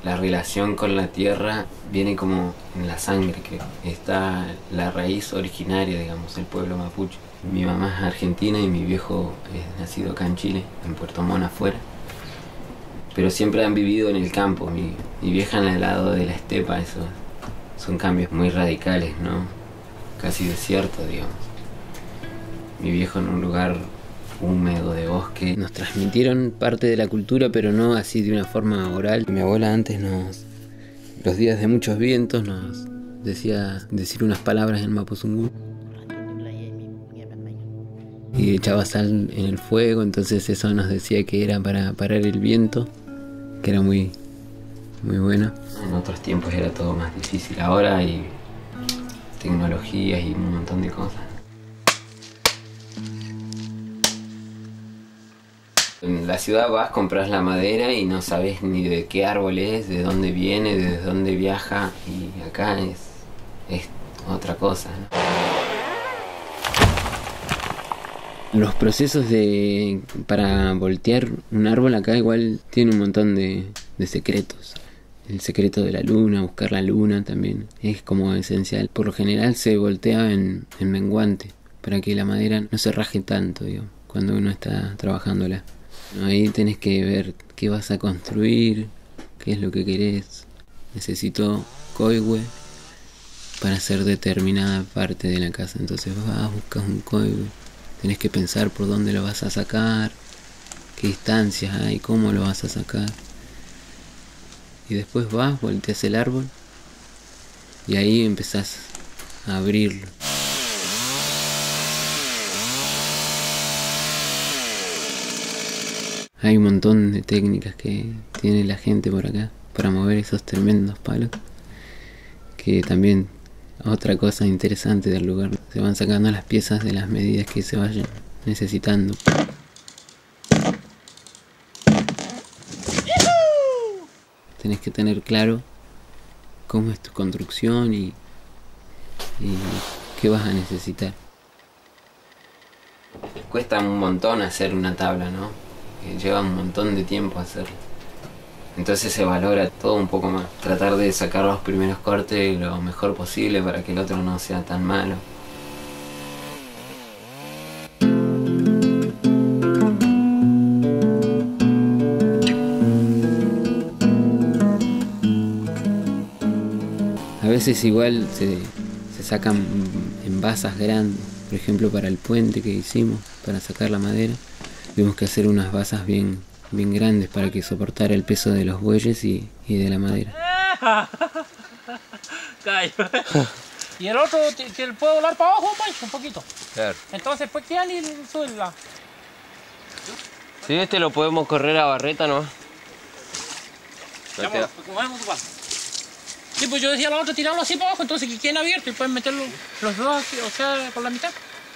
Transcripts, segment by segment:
La relación con la tierra viene como en la sangre, que está la raíz originaria, digamos, el pueblo mapuche. Mi mamá es argentina y mi viejo es nacido acá en Chile, en Puerto Montt afuera. Pero siempre han vivido en el campo. Mi vieja en el lado de la estepa, eso son cambios muy radicales, ¿no? Casi desierto, digamos. Mi viejo en un lugar húmedo de bosque. Nos transmitieron parte de la cultura, pero no así de una forma oral. Mi abuela antes los días de muchos vientos, nos decía decir unas palabras en mapuzungún. Y echaba sal en el fuego, entonces eso nos decía que era para parar el viento, que era muy, muy bueno. En otros tiempos era todo más difícil. Ahora hay tecnologías y un montón de cosas. En la ciudad vas, compras la madera y no sabes ni de qué árbol es, de dónde viene, desde dónde viaja. Y acá es otra cosa, ¿no? Los procesos para voltear un árbol acá igual tiene un montón de secretos. El secreto de la luna, buscar la luna también es como esencial. Por lo general se voltea en menguante para que la madera no se raje tanto, digamos, cuando uno está trabajándola. Ahí tenés que ver qué vas a construir, qué es lo que querés. Necesito coihue para hacer determinada parte de la casa. Entonces vas, buscas un coihue. Tenés que pensar por dónde lo vas a sacar, qué distancias hay, cómo lo vas a sacar. Y después vas, volteas el árbol y ahí empezás a abrirlo. Hay un montón de técnicas que tiene la gente por acá para mover esos tremendos palos, que también otra cosa interesante del lugar. Se van sacando las piezas de las medidas que se vayan necesitando. Tenés que tener claro cómo es tu construcción y qué vas a necesitar. Cuesta un montón hacer una tabla, ¿no? Lleva un montón de tiempo hacerlo. Entonces se valora todo un poco más. Tratar de sacar los primeros cortes lo mejor posible para que el otro no sea tan malo. A veces igual se sacan envasas grandes. Por ejemplo, para el puente que hicimos, para sacar la madera, tuvimos que hacer unas basas bien grandes para que soportara el peso de los bueyes y de la madera. Y el otro que puede volar para abajo, Pancho, un poquito. Claro. Entonces, pues, ¿qué hay? Subirla. Sí, este lo podemos correr a barreta nomás. Ya, pues, movemos tu paso. Sí, pues yo decía a la otra tirarlo así para abajo, entonces que queden abiertos y pueden meterlo los dos así, o sea, por la mitad.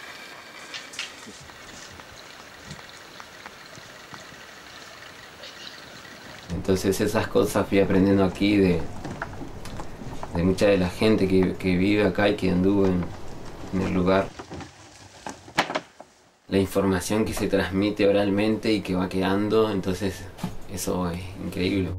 Entonces esas cosas fui aprendiendo aquí de mucha de la gente que vive acá y que anduvo en el lugar. La información que se transmite oralmente y que va quedando, entonces eso es increíble.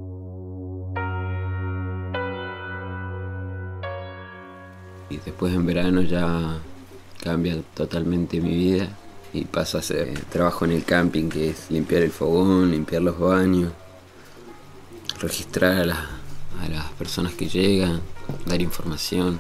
Y después en verano ya cambia totalmente mi vida y paso a hacer trabajo en el camping, que es limpiar el fogón, limpiar los baños, registrar a las personas que llegan, dar información.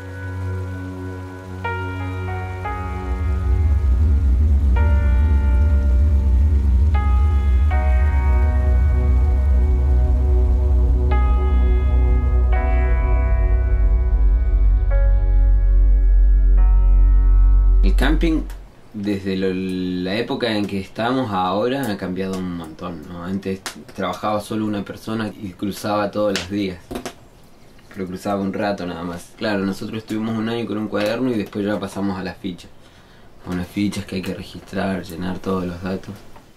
El camping, desde la época en que estamos ahora, ha cambiado un montón, ¿no? Antes trabajaba solo una persona y cruzaba todos los días. Pero cruzaba un rato nada más. Claro, nosotros estuvimos un año con un cuaderno y después ya pasamos a las fichas. Unas fichas que hay que registrar, llenar todos los datos.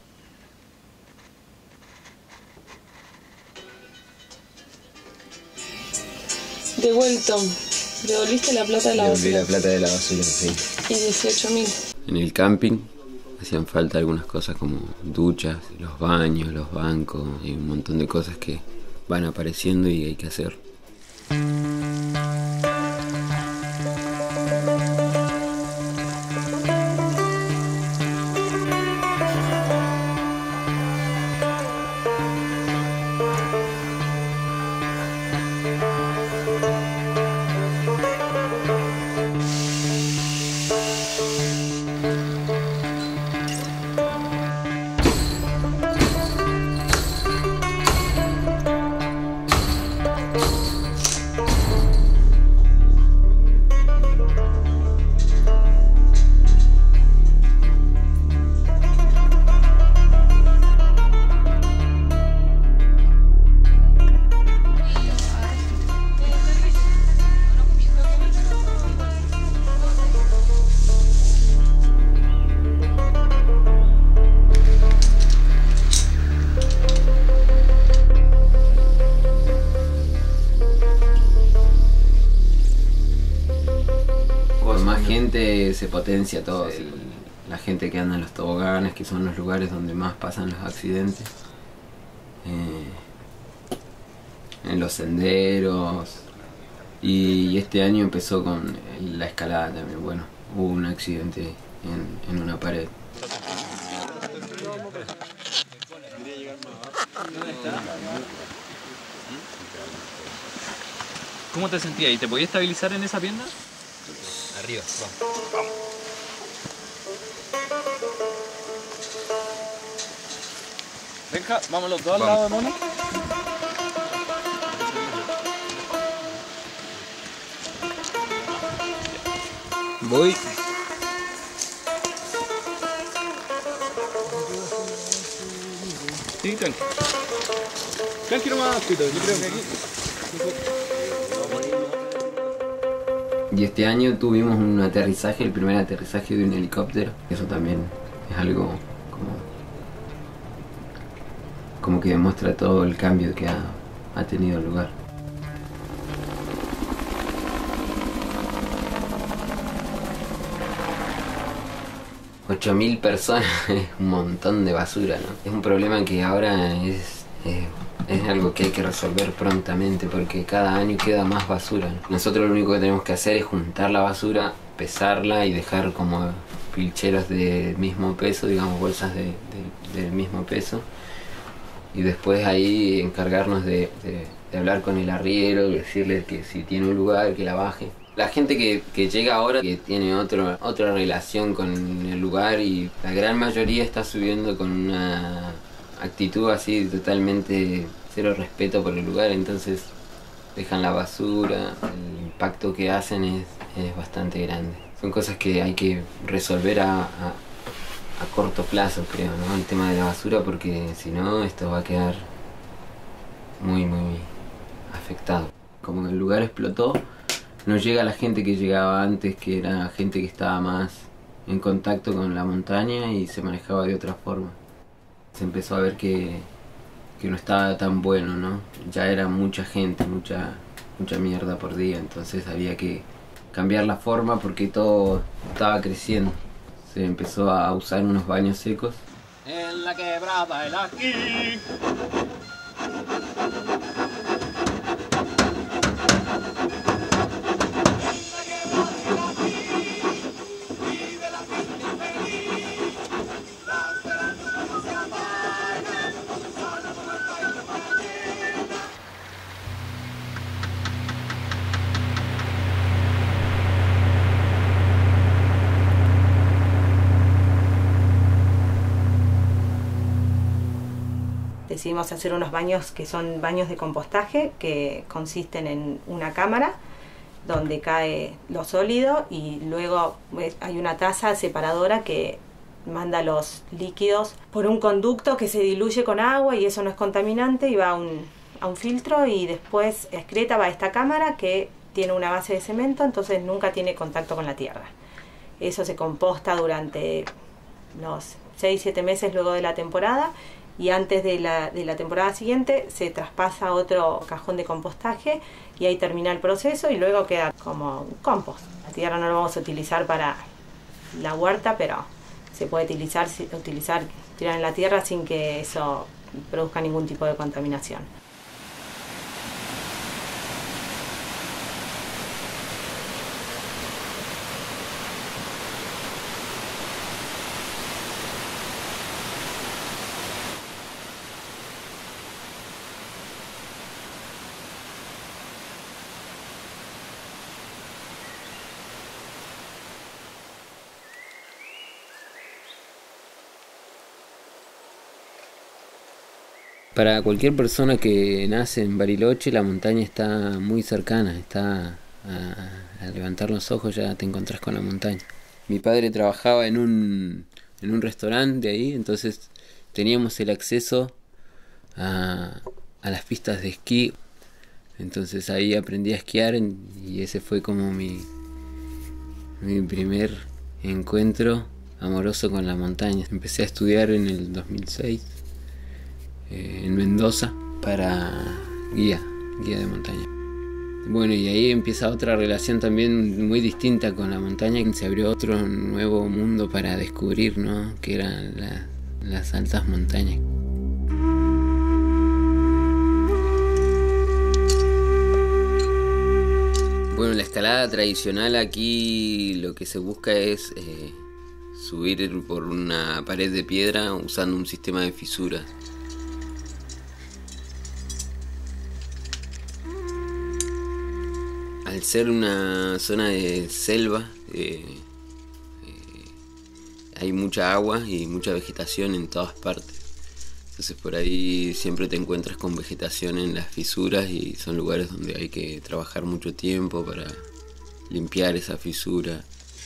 Devuelto. Devolviste la plata de la basura. Devolví la plata de la basura, sí. Y 18.000. En el camping hacían falta algunas cosas como duchas, los baños, los bancos y un montón de cosas que van apareciendo y hay que hacer. Se potencia todo, sí. La gente que anda en los toboganes, que son los lugares donde más pasan los accidentes, en los senderos, y este año empezó con la escalada también. Bueno, hubo un accidente en una pared. ¿Cómo te sentías? ¿Y te podías estabilizar en esa pierna? Arriba, vamos. Venga, vamos los dos al lado de Mono. Voy. Sí, tranqui. Tranqui nomás, Pito, yo creo que aquí. Y este año tuvimos un aterrizaje, el primer aterrizaje de un helicóptero. Eso también es algo como que demuestra todo el cambio que ha tenido lugar. $8.000 personas es un montón de basura, ¿no? Es un problema que ahora es algo que hay que resolver prontamente, porque cada año queda más basura, ¿no? Nosotros lo único que tenemos que hacer es juntar la basura, pesarla y dejar como pilcheros del mismo peso, digamos bolsas del mismo peso, y después ahí encargarnos de hablar con el arriero, decirle que si tiene un lugar que la baje. La gente que llega ahora, que tiene otra relación con el lugar, y la gran mayoría está subiendo con una actitud así totalmente cero respeto por el lugar, entonces dejan la basura, el impacto que hacen es bastante grande. Son cosas que hay que resolver a corto plazo, creo, ¿no? El tema de la basura, porque si no esto va a quedar muy afectado. Como el lugar explotó, no llega la gente que llegaba antes, que era gente que estaba más en contacto con la montaña y se manejaba de otra forma. Se empezó a ver que no estaba tan bueno, ¿no? Ya era mucha gente, mucha mierda por día, entonces había que cambiar la forma porque todo estaba creciendo. Se empezó a usar unos baños secos. En la quebrada, el aquí. Decidimos hacer unos baños que son baños de compostaje, que consisten en una cámara donde cae lo sólido y luego hay una taza separadora que manda los líquidos por un conducto que se diluye con agua y eso no es contaminante y va a un filtro, y después excreta va a esta cámara que tiene una base de cemento, entonces nunca tiene contacto con la tierra. Eso se composta durante los 6-7 meses luego de la temporada, y antes de la temporada siguiente se traspasa a otro cajón de compostaje y ahí termina el proceso y luego queda como un compost. La tierra no la vamos a utilizar para la huerta, pero se puede tirar en la tierra sin que eso produzca ningún tipo de contaminación. Para cualquier persona que nace en Bariloche, la montaña está muy cercana, está a levantar los ojos ya te encontrás con la montaña. Mi padre trabajaba en un restaurante de ahí, entonces teníamos el acceso a las pistas de esquí. Entonces ahí aprendí a esquiar y ese fue como mi primer encuentro amoroso con la montaña. Empecé a estudiar en el 2006 en Mendoza para guía de montaña. Bueno, y ahí empieza otra relación también muy distinta con la montaña, que se abrió otro nuevo mundo para descubrir, ¿no? Que eran las altas montañas. Bueno, la escalada tradicional aquí lo que se busca es subir por una pared de piedra usando un sistema de fisuras. Al ser una zona de selva, hay mucha agua y mucha vegetación en todas partes. Entonces por ahí siempre te encuentras con vegetación en las fisuras y son lugares donde hay que trabajar mucho tiempo para limpiar esa fisura.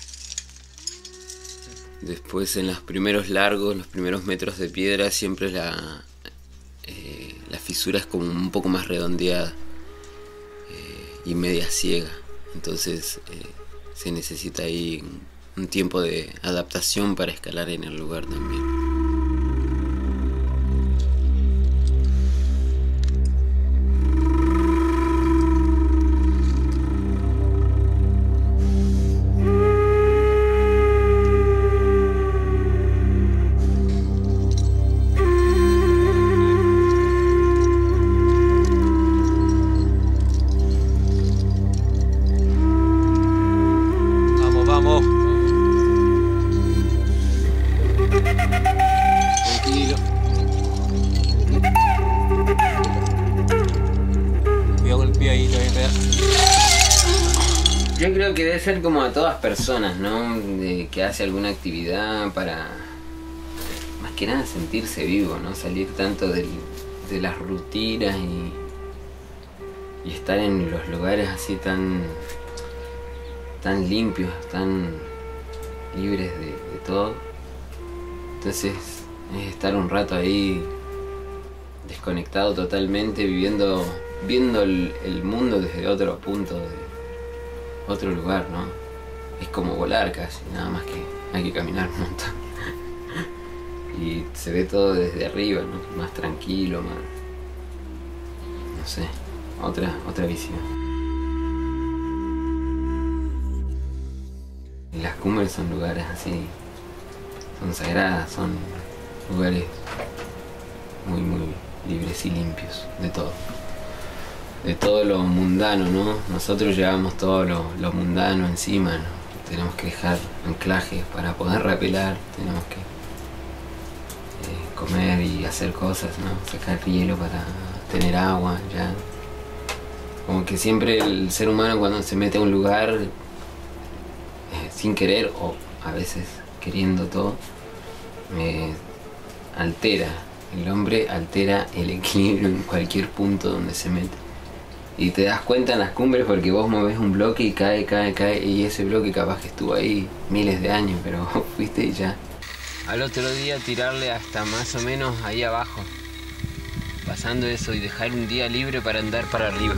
Después en los primeros largos, los primeros metros de piedra, siempre la fisura es como un poco más redondeada y media ciega. Entonces se necesita ahí un tiempo de adaptación para escalar en el lugar también. Yo creo que debe ser como a todas personas, ¿no? Que hace alguna actividad para, más que nada, sentirse vivo, ¿no? Salir tanto de las rutinas y estar en los lugares así tan limpios, tan libres de todo. Entonces es estar un rato ahí desconectado totalmente, viendo el mundo desde otro punto, de otro lugar, ¿no? Es como volar casi, nada más que hay que caminar un montón. Y se ve todo desde arriba, ¿no? Más tranquilo, más... no sé, otra visión. Y las cumbres son lugares así, son sagradas, son lugares muy libres y limpios de todo. De todo lo mundano, ¿no? Nosotros llevamos todo lo mundano encima, ¿no? Tenemos que dejar anclajes para poder rapelar, tenemos que comer y hacer cosas, ¿no? Sacar hielo para tener agua, ya. Como que siempre el ser humano cuando se mete a un lugar sin querer o a veces queriendo todo, altera. El hombre altera el equilibrio en cualquier punto donde se mete. Y te das cuenta en las cumbres porque vos movés un bloque y cae, y ese bloque capaz que estuvo ahí miles de años, pero vos fuiste y ya. Al otro día tirarle hasta más o menos ahí abajo, pasando eso y dejar un día libre para andar para arriba.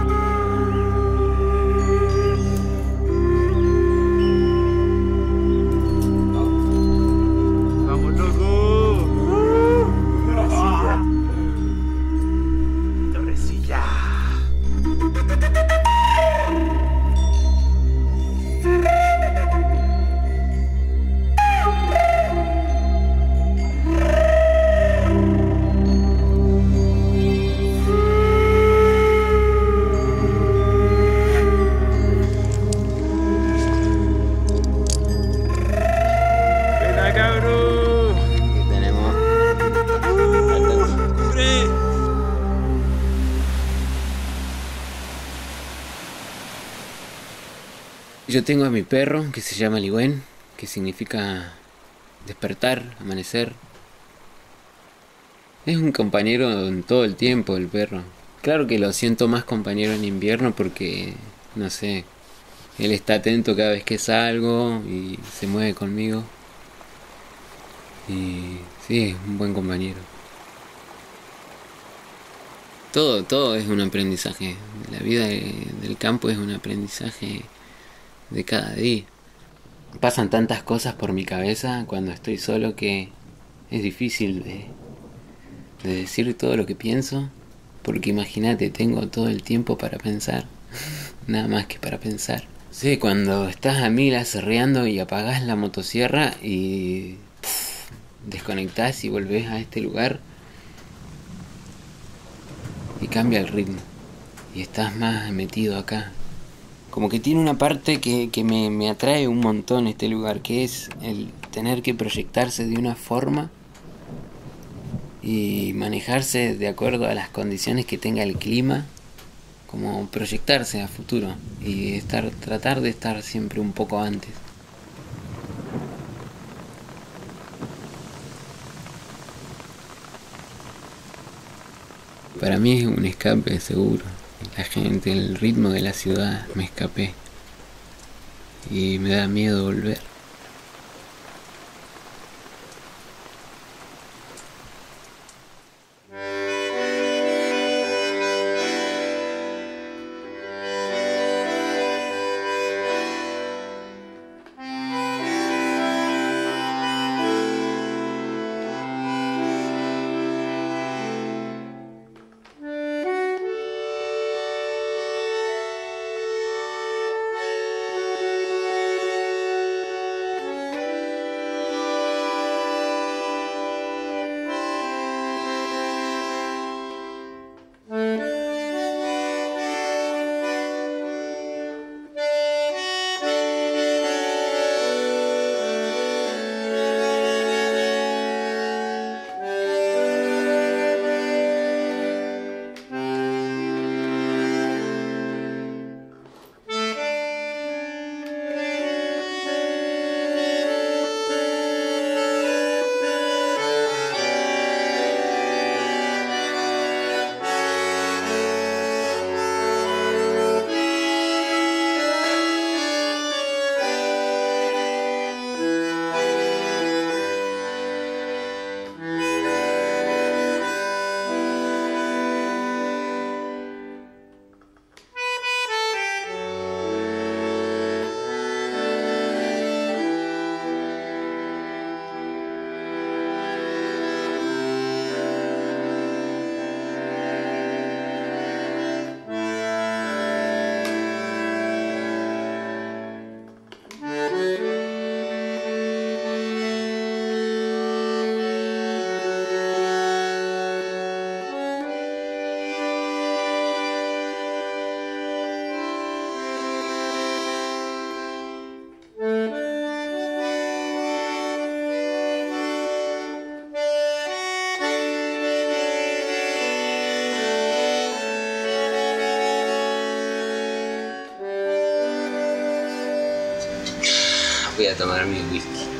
Yo tengo a mi perro que se llama Ligüen, que significa despertar, amanecer. Es un compañero en todo el tiempo el perro. Claro que lo siento más compañero en invierno porque, no sé, él está atento cada vez que salgo y se mueve conmigo. Y sí, es un buen compañero. Todo es un aprendizaje. La vida del campo es un aprendizaje de cada día. Pasan tantas cosas por mi cabeza cuando estoy solo que es difícil de decir todo lo que pienso. Porque imagínate, tengo todo el tiempo para pensar. Nada más que para pensar. Sí, cuando estás a mil aserreando y apagás la motosierra y desconectás y volvés a este lugar y cambia el ritmo y estás más metido acá. Como que tiene una parte que me atrae un montón este lugar, que es el tener que proyectarse de una forma y manejarse de acuerdo a las condiciones que tenga el clima, como proyectarse a futuro y tratar de estar siempre un poco antes. Para mí es un escape seguro. La gente, el ritmo de la ciudad, me escapé. Y me da miedo volver. Voy a tomar mi whisky.